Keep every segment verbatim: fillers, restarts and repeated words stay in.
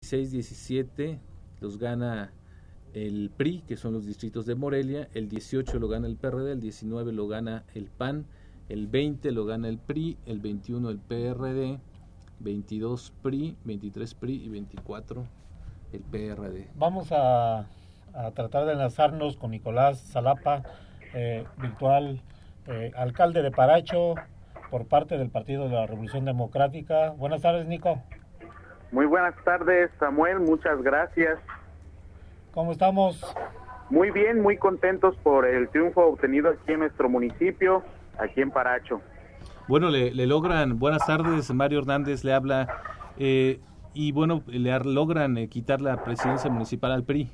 dieciséis diecisiete los gana el P R I, que son los distritos de Morelia, el dieciocho lo gana el P R D, el diecinueve lo gana el P A N, el veinte lo gana el P R I, el veintiuno el P R D, veintidós P R I, veintitrés P R I y veinticuatro el P R D. Vamos a, a tratar de enlazarnos con Nicolás Zalapa, eh, virtual eh, alcalde de Paracho por parte del Partido de la Revolución Democrática. Buenas tardes, Nico. Muy buenas tardes, Samuel, muchas gracias. ¿Cómo estamos? Muy bien, muy contentos por el triunfo obtenido aquí en nuestro municipio, aquí en Paracho. Bueno, le, le logran, buenas tardes, Mario Hernández le habla, eh, y bueno, le logran eh, quitar la presidencia municipal al P R I.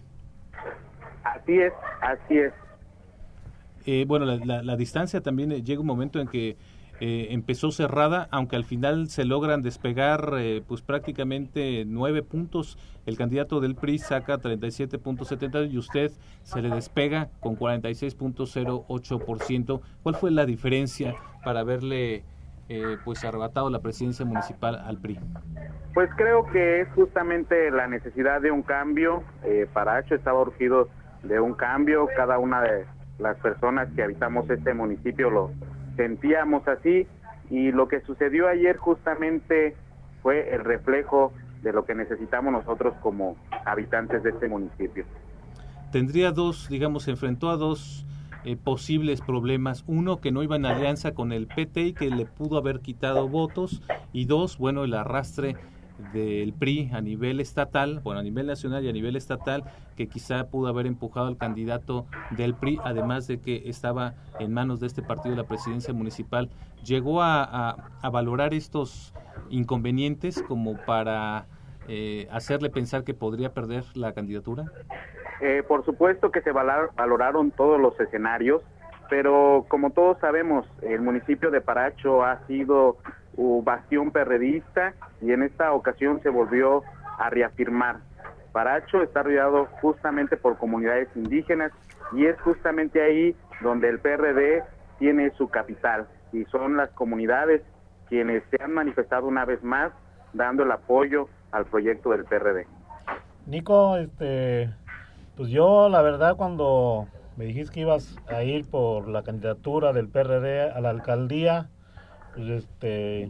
Así es, así es. Eh, bueno, la, la, la distancia también eh, llega un momento en que eh, empezó cerrada, aunque al final se logran despegar eh, pues prácticamente nueve puntos. El candidato del P R I saca treinta y siete punto setenta y usted se le despega con cuarenta y seis punto cero ocho por ciento. ¿Cuál fue la diferencia para haberle eh, pues arrebatado la presidencia municipal al P R I? Pues creo que es justamente la necesidad de un cambio. eh, Paracho estaba urgido de un cambio, cada una de las personas que habitamos este municipio lo sentíamos así, y lo que sucedió ayer justamente fue el reflejo de lo que necesitamos nosotros como habitantes de este municipio. Tendría dos, digamos, se enfrentó a dos eh, posibles problemas. Uno, que no iba en alianza con el P T y que le pudo haber quitado votos, y dos, bueno, el arrastre del P R I a nivel estatal, bueno, a nivel nacional y a nivel estatal, que quizá pudo haber empujado al candidato del P R I, además de que estaba en manos de este partido la presidencia municipal. ¿Llegó a, a, a valorar estos inconvenientes como para eh, hacerle pensar que podría perder la candidatura? Eh, por supuesto que se valor, valoraron todos los escenarios, pero como todos sabemos, el municipio de Paracho ha sido un bastión perredista y en esta ocasión se volvió a reafirmar. Paracho está rodeado justamente por comunidades indígenas y es justamente ahí donde el P R D tiene su capital, y son las comunidades quienes se han manifestado una vez más dando el apoyo al proyecto del P R D. Nico, este, pues yo la verdad cuando me dijiste que ibas a ir por la candidatura del P R D a la alcaldía, pues este,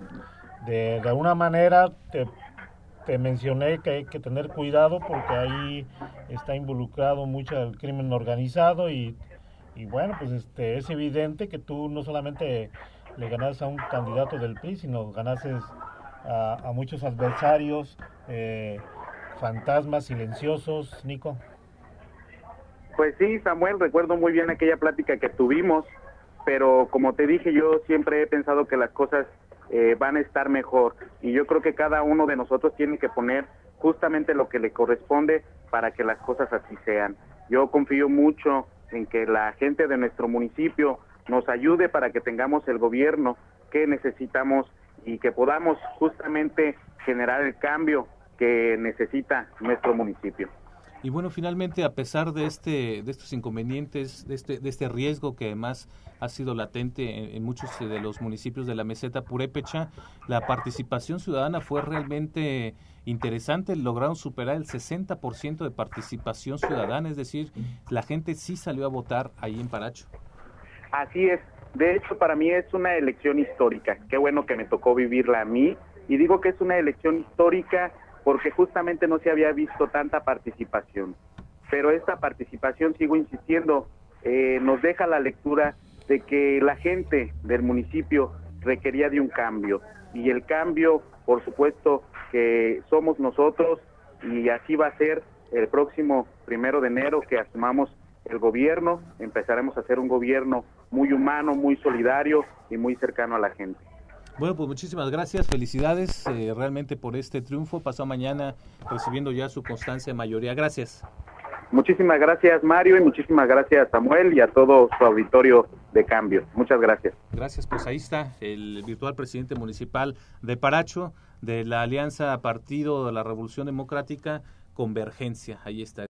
de, de alguna manera te, te mencioné que hay que tener cuidado porque ahí está involucrado mucho el crimen organizado y, y bueno, pues este, es evidente que tú no solamente le ganas a un candidato del P R I, sino ganases a, a muchos adversarios, eh, fantasmas silenciosos, Nico. Pues sí, Samuel, recuerdo muy bien aquella plática que tuvimos, pero como te dije, yo siempre he pensado que las cosas eh, van a estar mejor, y yo creo que cada uno de nosotros tiene que poner justamente lo que le corresponde para que las cosas así sean. Yo confío mucho en que la gente de nuestro municipio nos ayude para que tengamos el gobierno que necesitamos y que podamos justamente generar el cambio que necesita nuestro municipio. Y bueno, finalmente, a pesar de este de estos inconvenientes, de este de este riesgo que además ha sido latente en, en muchos de los municipios de la meseta purépecha, la participación ciudadana fue realmente interesante. Lograron superar el sesenta por ciento de participación ciudadana, es decir, la gente sí salió a votar ahí en Paracho. Así es. De hecho, para mí es una elección histórica. Qué bueno que me tocó vivirla a mí, y digo que es una elección histórica porque justamente no se había visto tanta participación. Pero esta participación, sigo insistiendo, eh, nos deja la lectura de que la gente del municipio requería de un cambio, y el cambio, por supuesto, que somos nosotros, y así va a ser el próximo primero de enero que asumamos el gobierno. Empezaremos a hacer un gobierno muy humano, muy solidario y muy cercano a la gente. Bueno, pues muchísimas gracias, felicidades eh, realmente por este triunfo. Pasado mañana recibiendo ya su constancia de mayoría. Gracias. Muchísimas gracias, Mario, y muchísimas gracias, Samuel, y a todo su auditorio de Cambio. Muchas gracias. Gracias, pues ahí está el virtual presidente municipal de Paracho, de la Alianza Partido de la Revolución Democrática Convergencia. Ahí está.